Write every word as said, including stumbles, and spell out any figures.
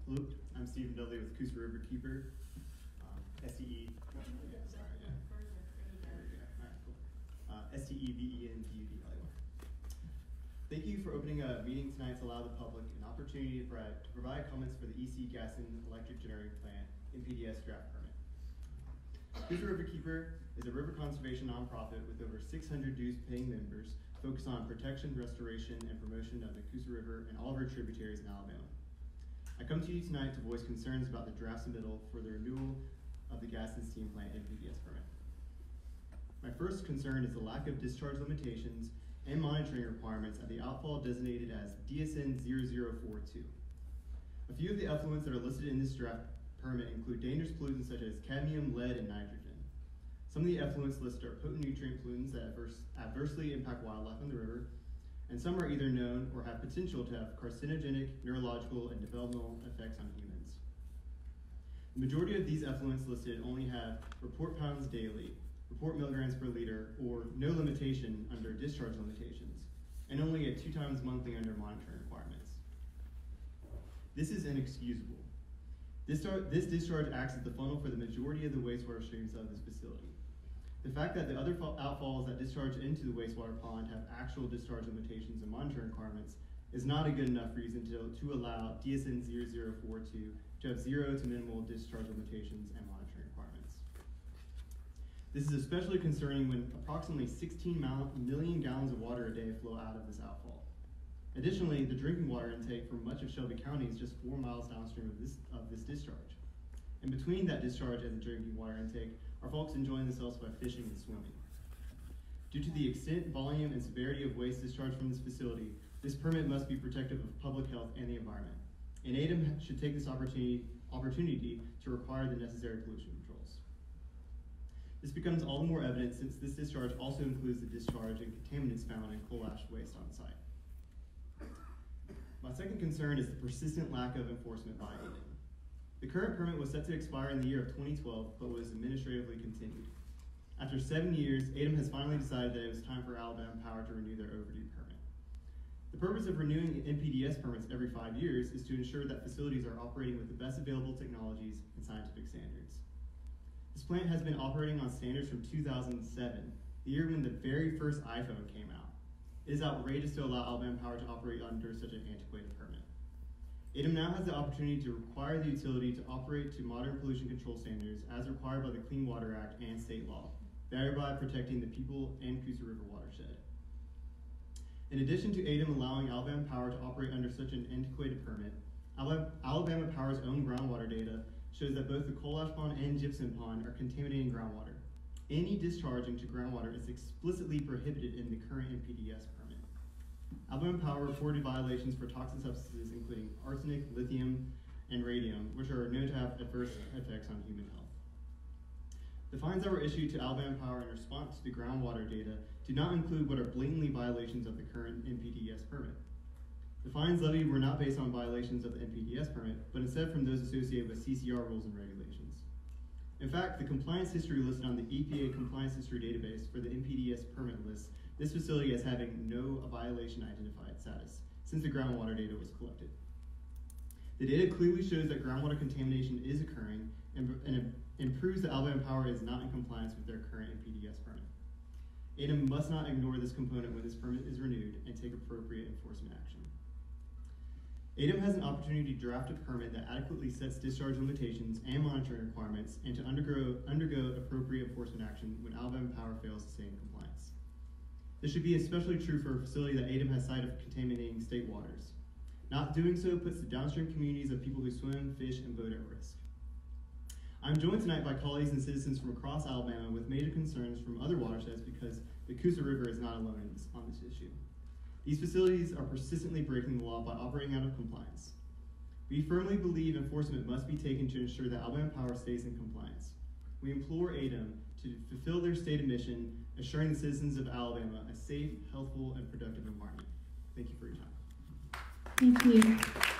Hello, I'm Stephen Dudley with Coosa River Keeper, um, S T E. Yeah, sorry, yeah. There we go. All right, cool. Uh, S T E V E N D U D L A Y. Thank you for opening a meeting tonight to allow the public an opportunity to provide, to provide comments for the E C Gaston Electric Generating Plant N P D S draft permit. Coosa River Keeper is a river conservation nonprofit with over six hundred dues-paying members focused on protection, restoration, and promotion of the Coosa River and all of our tributaries in Alabama. I come to you tonight to voice concerns about the draft submittal for the renewal of the Gaston Steam Plant N P D S permit. My first concern is the lack of discharge limitations and monitoring requirements at the outfall designated as D S N zero zero four two. A few of the effluents that are listed in this draft permit include dangerous pollutants such as cadmium, lead, and nitrogen. Some of the effluents listed are potent nutrient pollutants that adverse, adversely impact wildlife in the river, and some are either known or have potential to have carcinogenic, neurological, and developmental effects on humans. The majority of these effluents listed only have report pounds daily, report milligrams per liter, or no limitation under discharge limitations, and only at two times monthly under monitoring requirements. This is inexcusable. This, this discharge acts as the funnel for the majority of the wastewater streams of this facility. The fact that the other outfalls that discharge into the wastewater pond have actual discharge limitations and monitoring requirements is not a good enough reason to, to allow D S N zero zero four two to have zero to minimal discharge limitations and monitoring requirements. This is especially concerning when approximately sixteen million gallons of water a day flow out of this outfall. Additionally, the drinking water intake for much of Shelby County is just four miles downstream of this, of this discharge. And between that discharge and the drinking water intake are folks enjoying themselves by fishing and swimming. Due to the extent, volume, and severity of waste discharged from this facility, this permit must be protective of public health and the environment. And A D E M should take this opportunity, opportunity to require the necessary pollution controls. This becomes all the more evident since this discharge also includes the discharge and contaminants found in coal ash waste on site. My second concern is the persistent lack of enforcement by A D E M. The current permit was set to expire in the year of twenty twelve, but was administratively continued. After seven years, A D E M has finally decided that it was time for Alabama Power to renew their overdue permit. The purpose of renewing N P D S permits every five years is to ensure that facilities are operating with the best available technologies and scientific standards. This plant has been operating on standards from two thousand seven, the year when the very first iPhone came out. It is outrageous to allow Alabama Power to operate under such an antiquated permit. A D E M now has the opportunity to require the utility to operate to modern pollution control standards as required by the Clean Water Act and state law, thereby protecting the people and Coosa River watershed. In addition to A D E M allowing Alabama Power to operate under such an antiquated permit, Alabama Power's own groundwater data shows that both the coal ash pond and gypsum pond are contaminating groundwater. Any discharge into groundwater is explicitly prohibited in the current N P D S permit. Alabama Power reported violations for toxic substances including arsenic, lithium, and radium, which are known to have adverse effects on human health. The fines that were issued to Alabama Power in response to the groundwater data do not include what are blatantly violations of the current N P D S permit. The fines levied were not based on violations of the N P D S permit, but instead from those associated with C C R rules and regulations. In fact, the compliance history listed on the E P A Compliance History Database for the N P D S permit lists this facility as having no violation identified status since the groundwater data was collected. The data clearly shows that groundwater contamination is occurring and, and and proves that Alabama Power is not in compliance with their current N P D S permit. A D E M must not ignore this component when this permit is renewed and take appropriate enforcement action. A D E M has an opportunity to draft a permit that adequately sets discharge limitations and monitoring requirements and to undergo, undergo appropriate enforcement action when Alabama Power fails to stay in compliance. This should be especially true for a facility that A D E M has cited of contaminating state waters. Not doing so puts the downstream communities of people who swim, fish, and boat at risk. I'm joined tonight by colleagues and citizens from across Alabama with major concerns from other watersheds because the Coosa River is not alone in this, on this issue. These facilities are persistently breaking the law by operating out of compliance. We firmly believe enforcement must be taken to ensure that Alabama Power stays in compliance. We implore A D E M to fulfill their stated mission, assuring the citizens of Alabama a safe, healthful, and productive environment. Thank you for your time. Thank you.